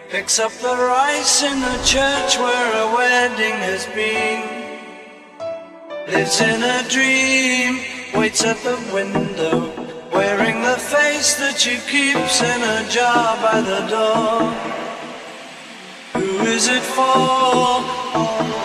Picks up the rice in the church where a wedding has been. Lives in a dream, waits at the window, wearing the face that she keeps in a jar by the door. Who is it for?